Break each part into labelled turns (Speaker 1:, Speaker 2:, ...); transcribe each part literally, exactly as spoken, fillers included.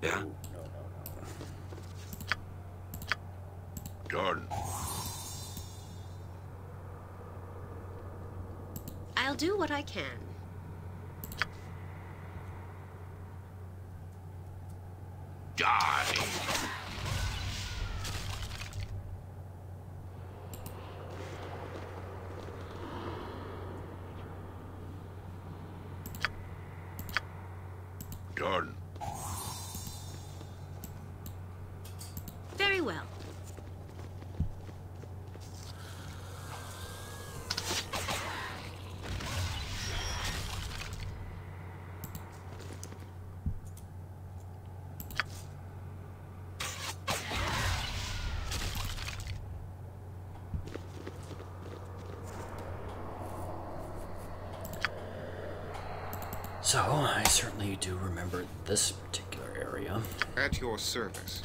Speaker 1: Yeah.
Speaker 2: No, no, no.
Speaker 1: Done.
Speaker 3: I'll do what I can.
Speaker 1: Die. Done.
Speaker 3: Very well.
Speaker 2: So, I certainly do remember this particular area.
Speaker 4: At your service.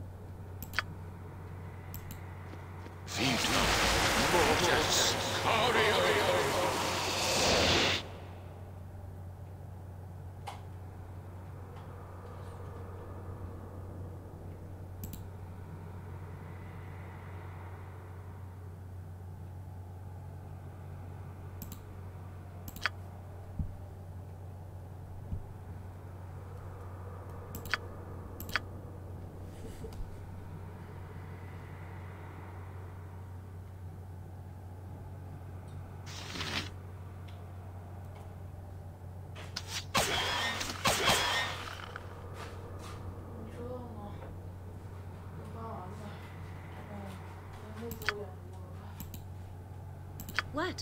Speaker 3: What?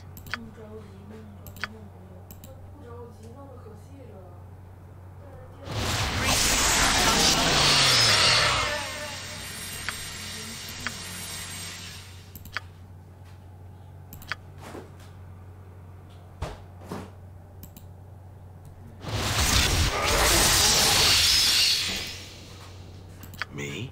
Speaker 1: Me?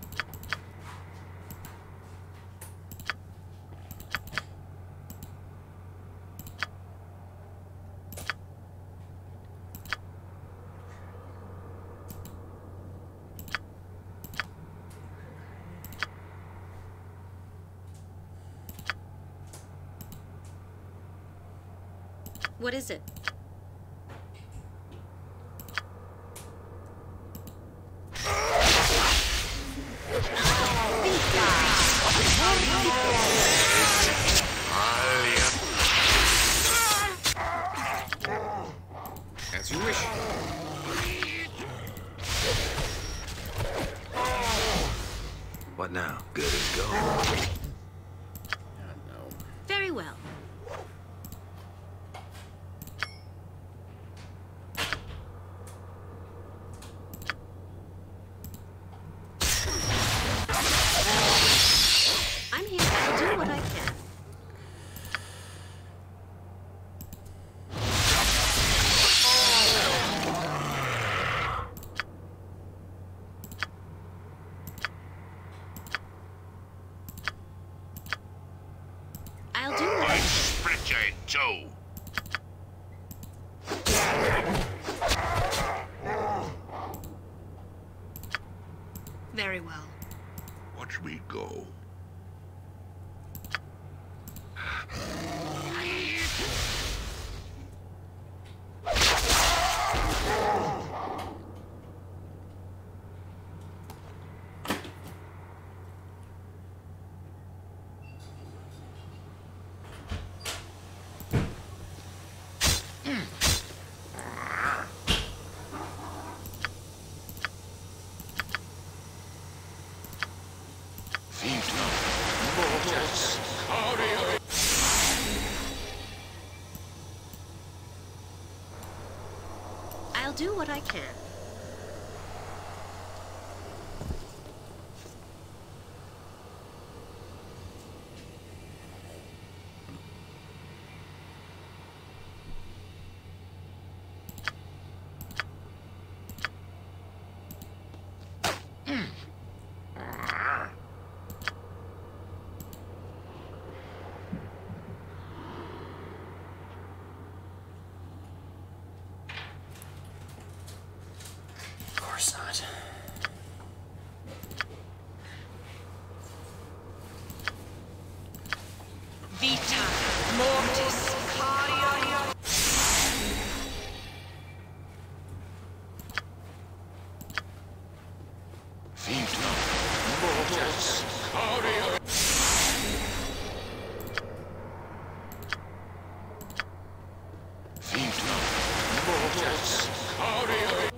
Speaker 3: What is it?
Speaker 4: As you wish.
Speaker 1: What now? Good as gold.
Speaker 2: Yeah, no.
Speaker 3: Very well. I'm here. I'll do what I can. I'll do what I can.
Speaker 1: Split your toe.
Speaker 3: Very well.
Speaker 1: Watch me go.
Speaker 3: I'll do what I can.
Speaker 2: course not.
Speaker 5: Vita mortis caria.
Speaker 1: Vita mortis caria. Vita mortis caria.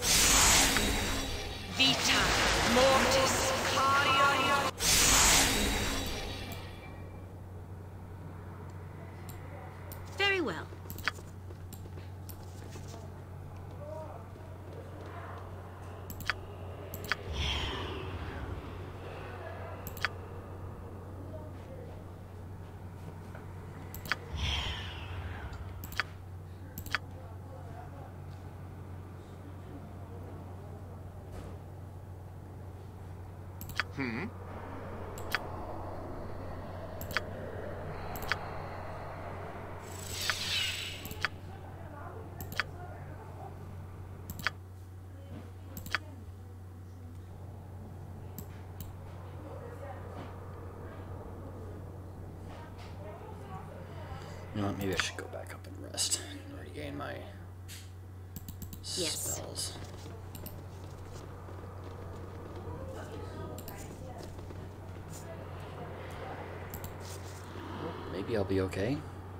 Speaker 5: Vita mortis caria.
Speaker 3: Very well.
Speaker 4: Hmm?
Speaker 2: You know what? Maybe I should go back up and rest. I regain my
Speaker 3: Yes.
Speaker 2: spells. Maybe I'll be okay.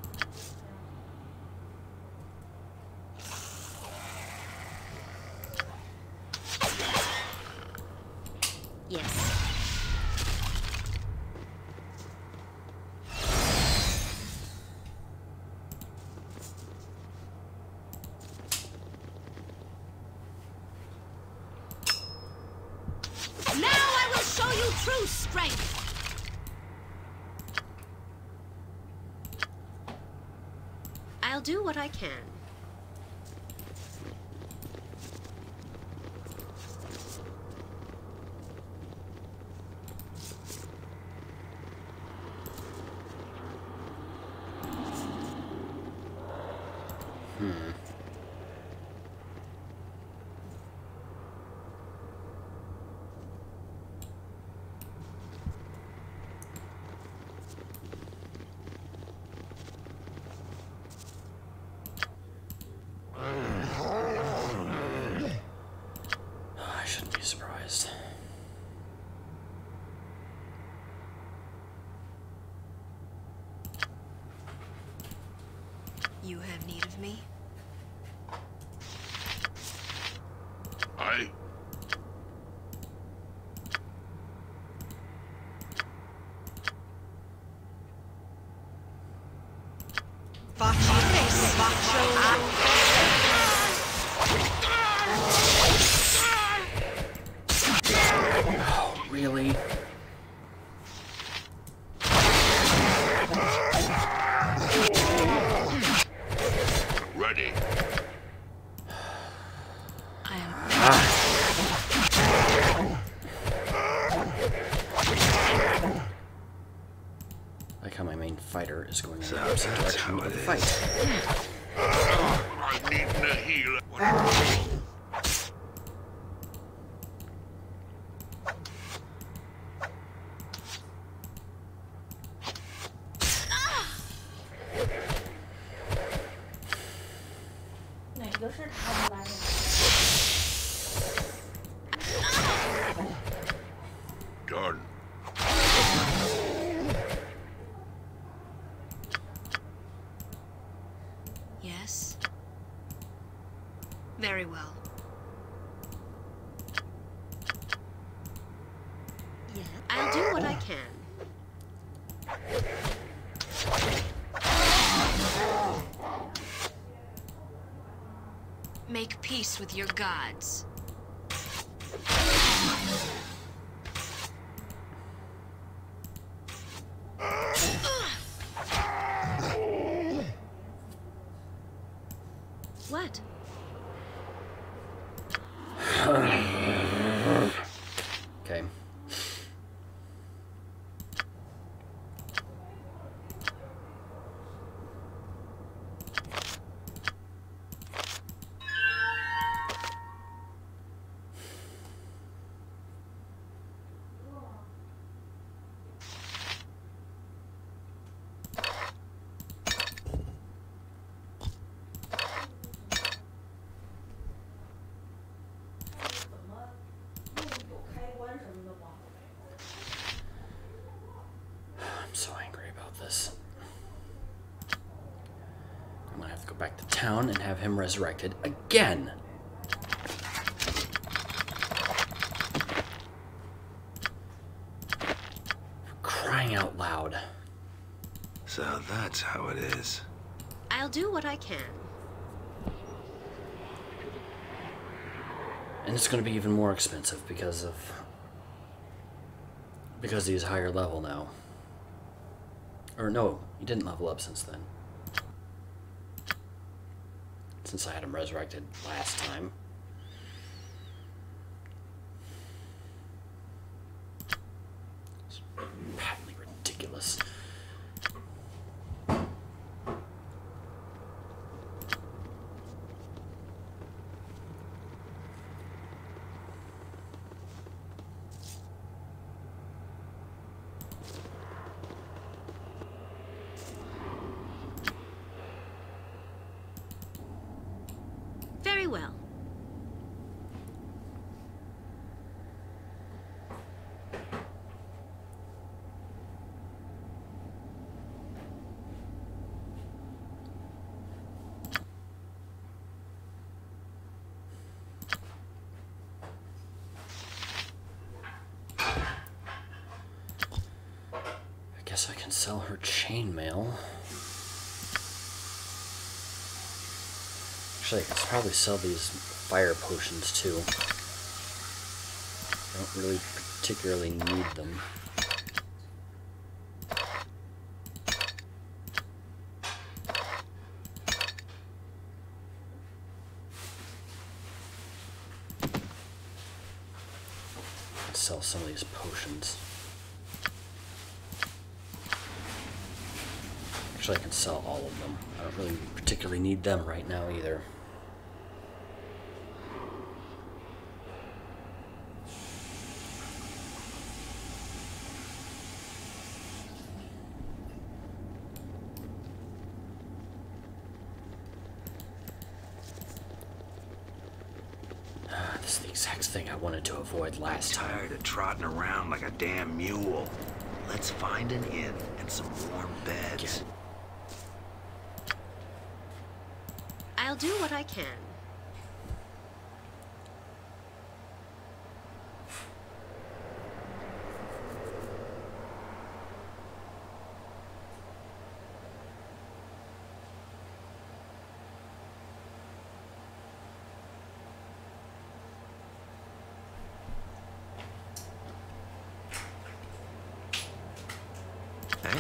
Speaker 3: Yes. Now I will show you true strength. I'll do what I can.
Speaker 2: Hmm. I shouldn't be surprised.
Speaker 5: You have need of me?
Speaker 1: I...
Speaker 5: Faccio res, faccio
Speaker 2: Oh, really?
Speaker 1: ready.
Speaker 5: I am
Speaker 2: Like how my main fighter is going in the
Speaker 1: So
Speaker 2: opposite
Speaker 1: that's
Speaker 2: direction
Speaker 1: how
Speaker 2: of
Speaker 1: it
Speaker 2: the
Speaker 1: is.
Speaker 2: fight.
Speaker 1: I need a healer. What? Done.
Speaker 3: Yes. Very well. Yeah. I'll do what I can.
Speaker 5: make peace with your gods.
Speaker 3: What?
Speaker 2: Okay. town and have him resurrected again. For crying out loud.
Speaker 4: So that's how it is.
Speaker 3: I'll do what I can.
Speaker 2: And it's going to be even more expensive because of because he's higher level now. Or no, he didn't level up since then. Since I had him resurrected last time. It's patently ridiculous.
Speaker 3: Very well.
Speaker 2: I guess I can sell her chainmail. Actually, I could probably sell these fire potions too. I don't really particularly need them. Let's sell some of these potions. Actually, I can sell all of them. I don't really particularly need them right now either. This is the exact thing I wanted to avoid last time.
Speaker 4: Tired of trotting around like a damn mule. Let's find an inn and some warm beds.
Speaker 2: Get
Speaker 3: I'll do what I can.
Speaker 4: Eh?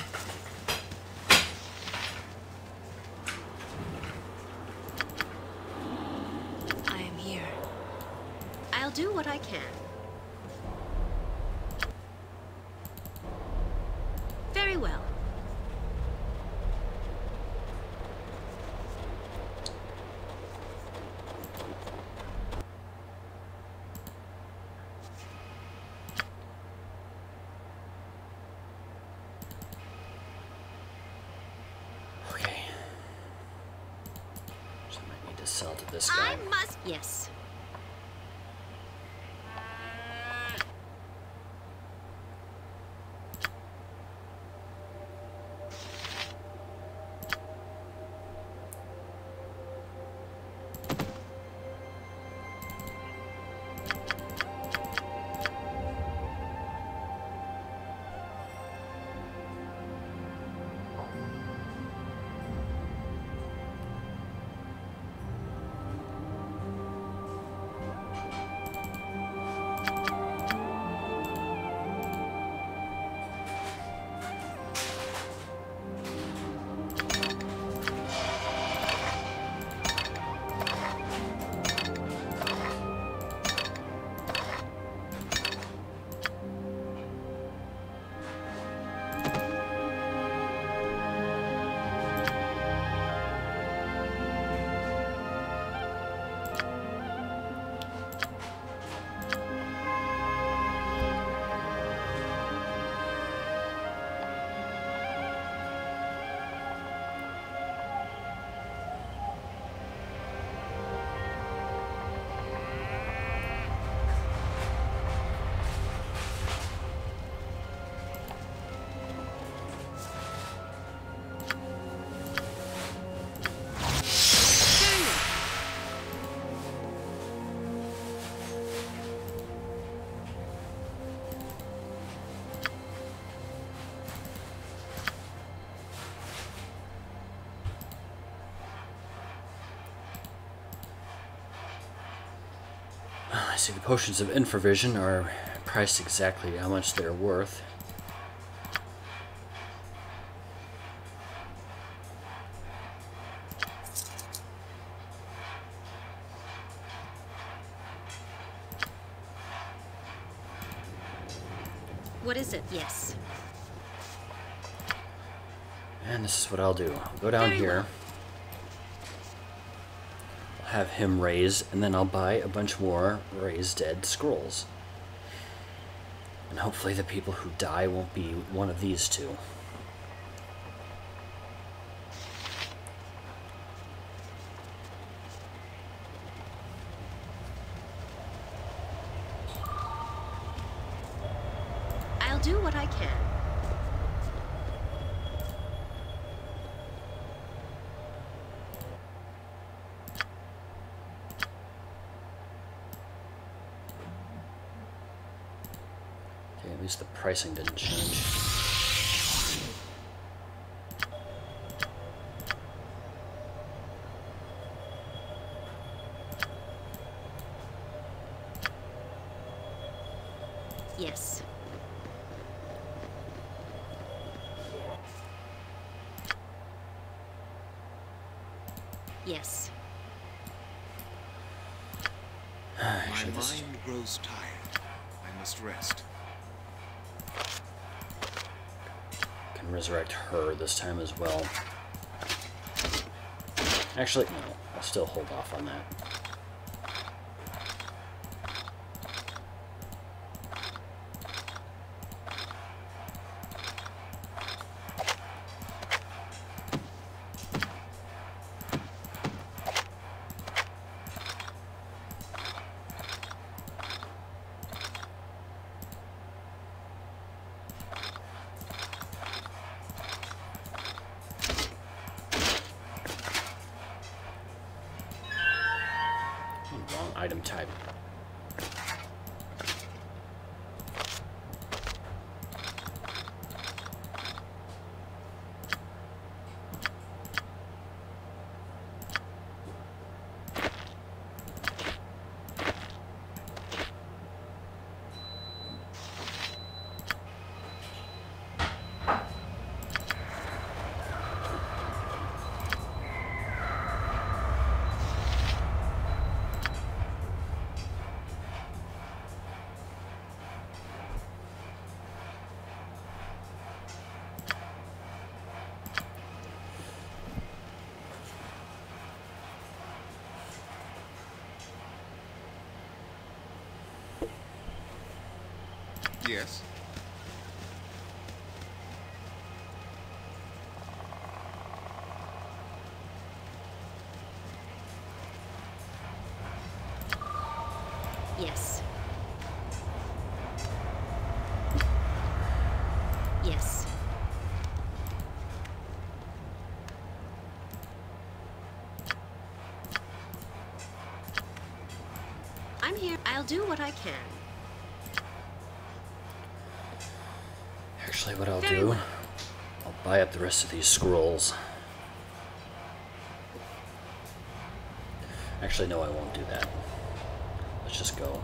Speaker 5: I am here.
Speaker 3: I'll do what I can. Very well.
Speaker 2: Okay. So I might need to sell to this guy.
Speaker 3: I must. Yes.
Speaker 2: See, the potions of infravision are priced exactly how much they're worth.
Speaker 3: What is it? Yes.
Speaker 2: And this is what I'll do. I'll go down
Speaker 3: Very
Speaker 2: here.
Speaker 3: well.
Speaker 2: I'll have him raise, and then I'll buy a bunch more raise dead scrolls. And hopefully the people who die won't be one of these two.
Speaker 3: I'll do what I can.
Speaker 2: Okay, at least the pricing didn't change.
Speaker 3: Yes. Yes.
Speaker 2: Actually,
Speaker 1: My
Speaker 2: this is
Speaker 1: mind grows tired. I must rest.
Speaker 2: can resurrect her this time as well. Actually, no. I'll still hold off on that. Wrong item type.
Speaker 1: Yes.
Speaker 3: Yes. Yes. I'm here. I'll do what I can.
Speaker 2: Actually, what I'll
Speaker 3: Very
Speaker 2: do,
Speaker 3: well.
Speaker 2: I'll buy up the rest of these scrolls. Actually, no, I won't do that. Let's just go.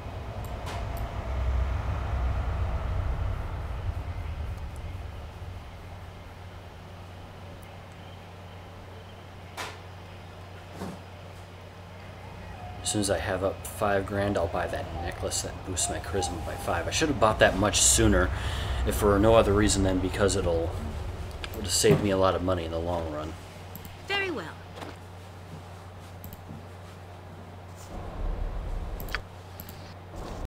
Speaker 2: As soon as I have up five grand, I'll buy that necklace that boosts my charisma by five. I should have bought that much sooner, if for no other reason than because it'll, it'll save me a lot of money in the long run.